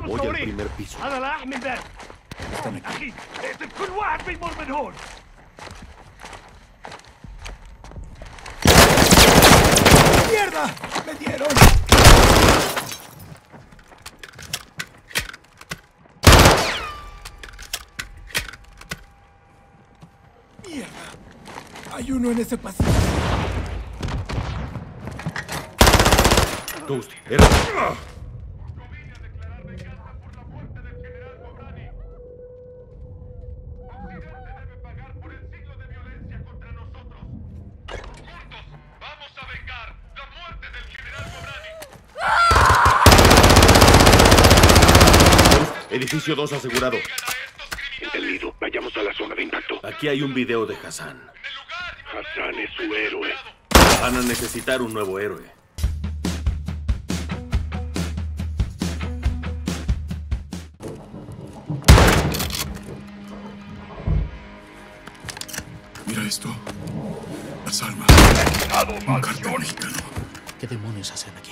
Voy al primer piso. انا لا احمل بالي. اخي اقتل كل واحد بيمر من هون. ¡Mierda! ¡Me dieron! ¡Mierda! Hay uno en ese pasillo. Ghost, era... Edificio 2 asegurado. Entendido. Vayamos a la zona de impacto. Aquí hay un video de Hassan. Hassan es su héroe. Van a necesitar un nuevo héroe. Mira esto. Las armas. Un cartel mexicano. ¿Qué demonios hacen aquí?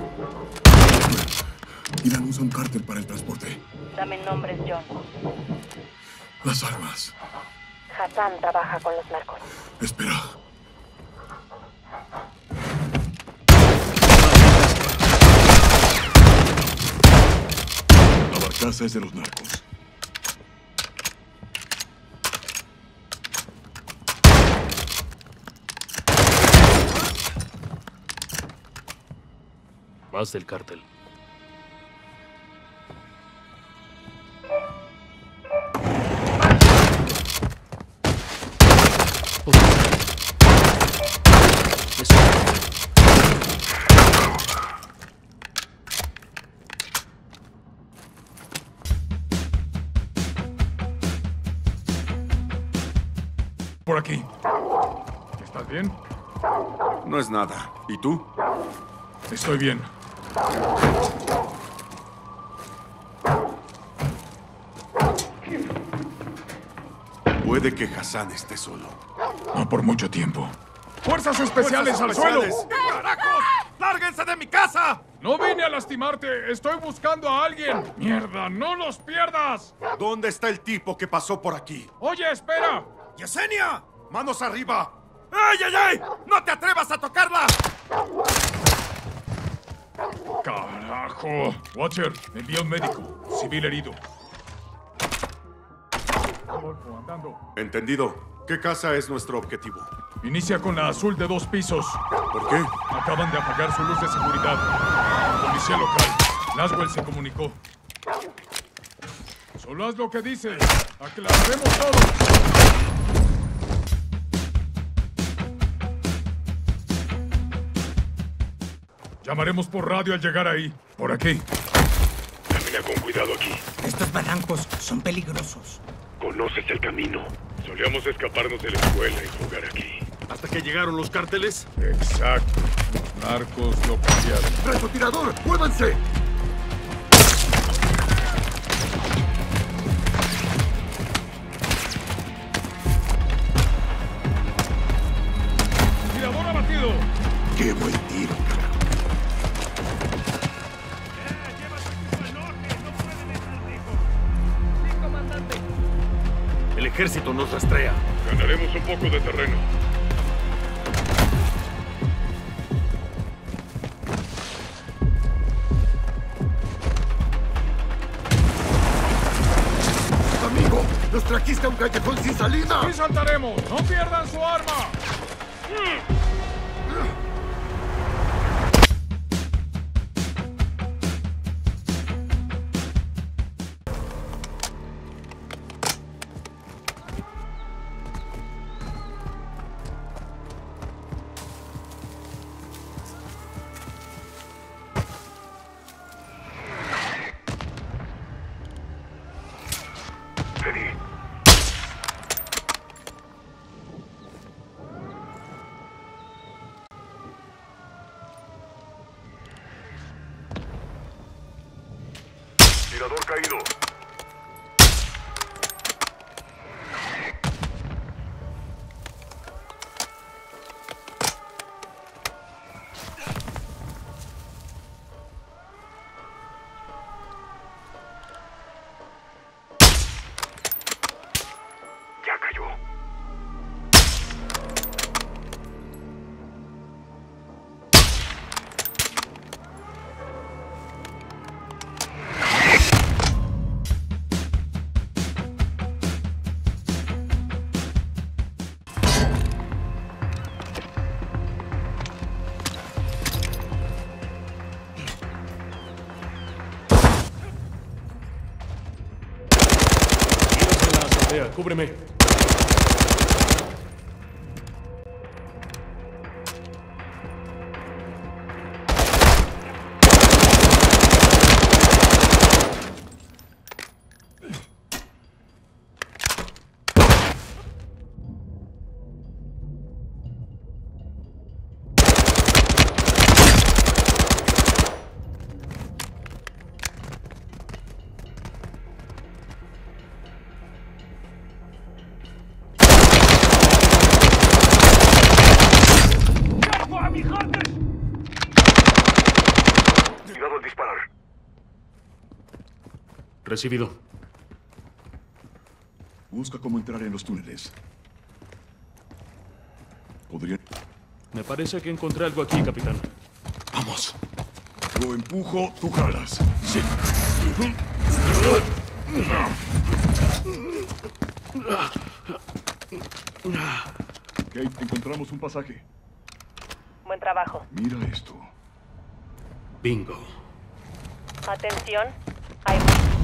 Irán usa un cártel para el transporte. Dame nombres, John. Las armas. Hassan trabaja con los narcos. Espera. La barcaza es de los narcos. Más del cártel. Por aquí. ¿Estás bien? No es nada. ¿Y tú? Estoy bien. Puede que Hassan esté solo. No por mucho tiempo. ¡Fuerzas especiales al suelo! ¡Carajos! ¡Lárguense de mi casa! No vine a lastimarte. Estoy buscando a alguien. ¡Mierda! ¡No los pierdas! ¿Dónde está el tipo que pasó por aquí? Oye, espera. ¡Yesenia! ¡Manos arriba! ¡Ey, ey, ey! ¡No te atrevas a tocarla! ¡Carajo! Watcher, envía un médico. Civil herido. Adolfo, andando. Entendido. ¿Qué casa es nuestro objetivo? Inicia con la azul de 2 pisos. ¿Por qué? Acaban de apagar su luz de seguridad. Policía local. Laswell se comunicó. Solo haz lo que dice. Aclararemos todo. Llamaremos por radio al llegar ahí. Por aquí. Camina con cuidado aquí. Estos barrancos son peligrosos. Conoces el camino. Solíamos escaparnos de la escuela y jugar aquí. ¿Hasta que llegaron los cárteles? Exacto. Los narcos lo cambiaron. ¡Francotirador! ¡Muévanse! ¡Tirador abatido! ¡Qué buen tiro! El ejército nos rastrea. Ganaremos un poco de terreno. ¡Amigo! ¡Nos trajiste a un callejón sin salida! ¡Sí saltaremos! ¡No pierdan su arma! Tirador caído. Vea, cúbreme. Cuidado al disparar. Recibido. Busca cómo entrar en los túneles. Podrían... Me parece que encontré algo aquí, capitán. Vamos. Lo empujo, tú jalas. Sí. Kate, encontramos un pasaje. Buen trabajo. Mira esto. Bingo. Atención. Hay